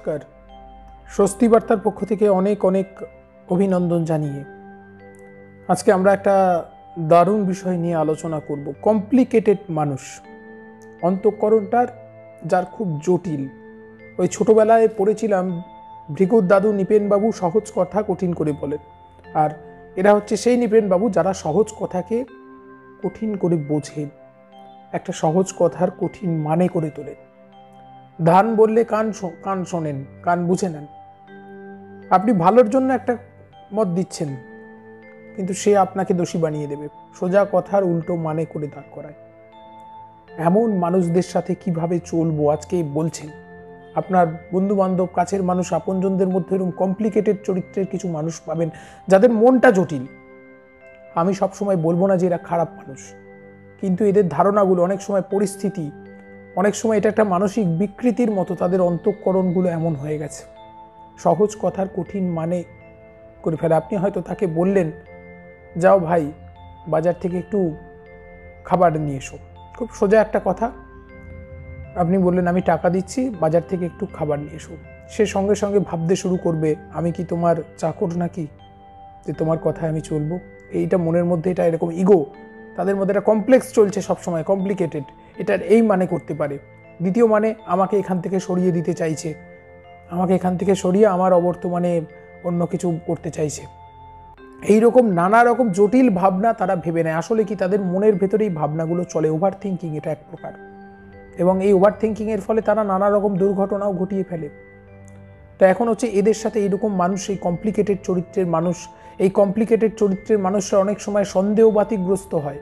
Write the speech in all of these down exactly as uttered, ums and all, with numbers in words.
নমস্কার। স্বস্তি বার্তার পক্ষ থেকে অনেক অনেক অভিনন্দন জানিয়ে আজকে আমরা একটা দারুণ বিষয় নিয়ে আলোচনা করব। কমপ্লিকেটেড মানুষ, অন্তঃকরণটার যার খুব জটিল। ওই ছোটবেলায় পড়েছিলাম ভৃগুর দাদু নিপেনবাবু সহজ কথা কঠিন করে বলেন, আর এরা হচ্ছে সেই নিপেনবাবু যারা সহজ কথাকে কঠিন করে বোঝেন, একটা সহজ কথার কঠিন মানে করে তোলেন। ধান বললে কান কান শোনেন, কান বুঝে নেন। আপনি ভালোর জন্য একটা মত দিচ্ছেন, কিন্তু সে আপনাকে দোষী বানিয়ে দেবে, সোজা কথার উল্টো মানে করে দাঁড় করায়। এমন মানুষদের সাথে কিভাবে চলবো আজকে বলছেন। আপনার বন্ধু বান্ধব, কাছের মানুষ, আপনজনদের মধ্যে এরকম কমপ্লিকেটেড চরিত্রের কিছু মানুষ পাবেন যাদের মনটা জটিল। আমি সবসময় বলবো না যে এরা খারাপ মানুষ, কিন্তু এদের ধারণাগুলো অনেক সময় পরিস্থিতি, অনেক সময় এটা একটা মানসিক বিকৃতির মতো। তাদের অন্তঃকরণগুলো এমন হয়ে গেছে, সহজ কথার কঠিন মানে করে ফেলে। আপনি হয়তো তাকে বললেন, যাও ভাই বাজার থেকে একটু খাবার নিয়ে এসো, খুব সোজা একটা কথা। আপনি বললেন আমি টাকা দিচ্ছি, বাজার থেকে একটু খাবার নিয়ে এসো। সে সঙ্গে সঙ্গে ভাবতে শুরু করবে, আমি কি তোমার চাকর নাকি যে তোমার কথায় আমি চলবো। এইটা মনের মধ্যে, এটা এরকম ইগো, তাদের মধ্যে একটা কমপ্লেক্স চলছে সবসময়, কমপ্লিকেটেড। এটার এই মানে করতে পারে। দ্বিতীয় মানে, আমাকে এখান থেকে সরিয়ে দিতে চাইছে, আমাকে এখান থেকে সরিয়ে আমার অবর্তমানে অন্য কিছু করতে চাইছে। এইরকম নানা রকম জটিল ভাবনা তারা ভেবে নেয়। আসলে কি তাদের মনের ভেতরে এই ভাবনাগুলো চলে, ওভার থিঙ্কিং এটা এক প্রকার। এবং এই ওভার থিঙ্কিংয়ের ফলে তারা নানা রকম দুর্ঘটনাও ঘটিয়ে ফেলে। তো এখন হচ্ছে এদের সাথে এইরকম মানুষ, এই কমপ্লিকেটেড চরিত্রের মানুষ, এই কমপ্লিকেটেড চরিত্রের মানুষরা অনেক সময় সন্দেহবাতিগ্রস্ত হয়,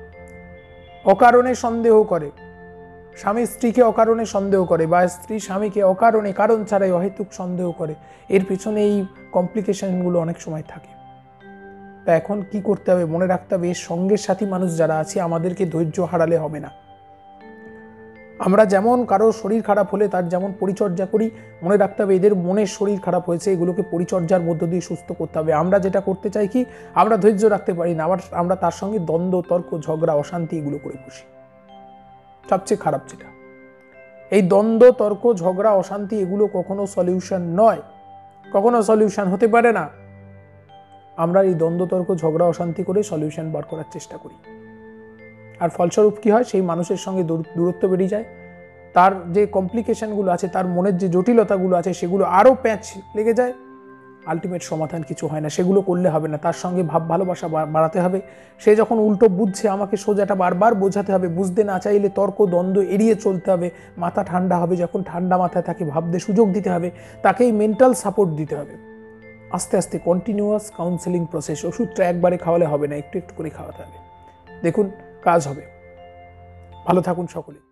অকারণে সন্দেহ করে। স্বামী স্ত্রীকে অকারণে সন্দেহ করে, বা স্ত্রী স্বামীকে অকারণে, কারণ ছাড়াই অহেতুক সন্দেহ করে। এর পিছনে এই কমপ্লিকেশনগুলো অনেক সময় থাকে। তা এখন কি করতে হবে, মনে রাখতে হবে, এর সঙ্গের সাথী মানুষ যারা আছে আমাদেরকে ধৈর্য হারালে হবে না। আমরা যেমন কারো শরীর খারাপ হলে তার যেমন পরিচর্যা করি, মনে রাখতে হবে এদের মনের শরীর খারাপ হয়েছে, এগুলোকে পরিচর্যার মধ্য দিয়ে সুস্থ করতে হবে। আমরা যেটা করতে চাই কি, আমরা ধৈর্য রাখতে পারি না, আবার আমরা তার সঙ্গে দ্বন্দ্ব, তর্ক, ঝগড়া, অশান্তি এগুলো করে বসি। সবচেয়ে খারাপ যেটা, এই দ্বন্দ্ব, তর্ক, ঝগড়া, অশান্তি এগুলো কখনো সলিউশন নয়, কখনো সলিউশন হতে পারে না। আমরা এই দ্বন্দ্ব, তর্ক, ঝগড়া, অশান্তি করে সলিউশন বার করার চেষ্টা করি, আর ফলস্বরূপ কি হয়, সেই মানুষের সঙ্গে দূরত্ব বেরিয়ে যায়। তার যে কমপ্লিকেশনগুলো আছে, তার মনের যে জটিলতাগুলো আছে, সেগুলো আরও প্যাঁচ লেগে যায়। আলটিমেট সমাধান কিছু হয় না। সেগুলো করলে হবে না, তার সঙ্গে ভাব ভালোবাসা বাড়াতে হবে। সে যখন উল্টো বুঝছে, আমাকে সোজাটা বারবার বোঝাতে হবে। বুঝতে না চাইলে তর্ক, দ্বন্দ্ব এড়িয়ে চলতে হবে। মাথা ঠান্ডা হবে, যখন ঠান্ডা মাথায় তাকে ভাবতে সুযোগ দিতে হবে, তাকেই মেন্টাল সাপোর্ট দিতে হবে। আস্তে আস্তে কন্টিনিউয়াস কাউন্সেলিং প্রসেস। ওষুধটা একবারে খাওয়ালে হবে না, একটু একটু করে খাওয়াতে হবে। দেখুন কাজ হবে। ভালো থাকুন সকলে।